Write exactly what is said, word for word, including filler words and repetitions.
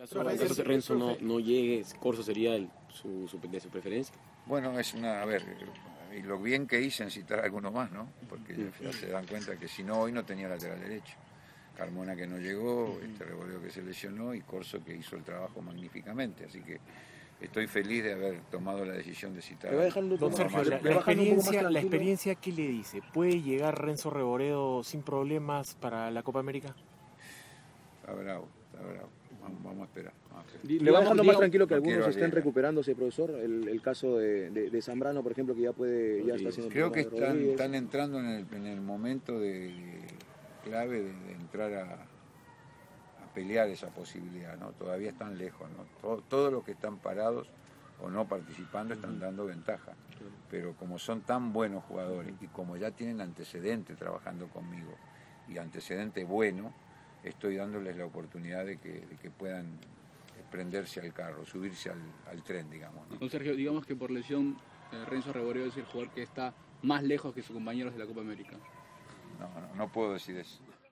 caso, en caso de Renzo no, no llegue, Corso sería el, su, su, de su preferencia. Bueno, es una, a ver, y lo bien que hice en citar a alguno más, ¿no? Porque ya, ya se dan cuenta que si no, hoy no tenía lateral derecho. Carmona que no llegó, este Reboleo que se lesionó y Corso que hizo el trabajo magníficamente. Así que estoy feliz de haber tomado la decisión de citar a Don Sergio, la, la, experiencia, la experiencia, ¿qué le dice? ¿Puede llegar Renzo Reboleo sin problemas para la Copa América? Está bravo, está bravo. Vamos, vamos a esperar. Vamos a esperar. ¿Le va dejando más tranquilo que no algunos estén arriesgar. recuperándose, profesor? El, el caso de, de, de Zambrano, por ejemplo, que ya puede, ya está haciendo... Creo que están, están entrando en el, en el momento de, de clave de, de entrar a, a pelear esa posibilidad, ¿no? Todavía están lejos, ¿no? Todo, todos los que están parados o no participando están dando ventaja, pero como son tan buenos jugadores y como ya tienen antecedente trabajando conmigo y antecedente bueno, estoy dándoles la oportunidad de que, de que puedan prenderse al carro, subirse al, al tren, digamos, ¿no? Don Sergio, digamos que por lesión eh, Renzo Reboleo es el jugador que está más lejos que sus compañeros de la Copa América. No, no, no puedo decir eso.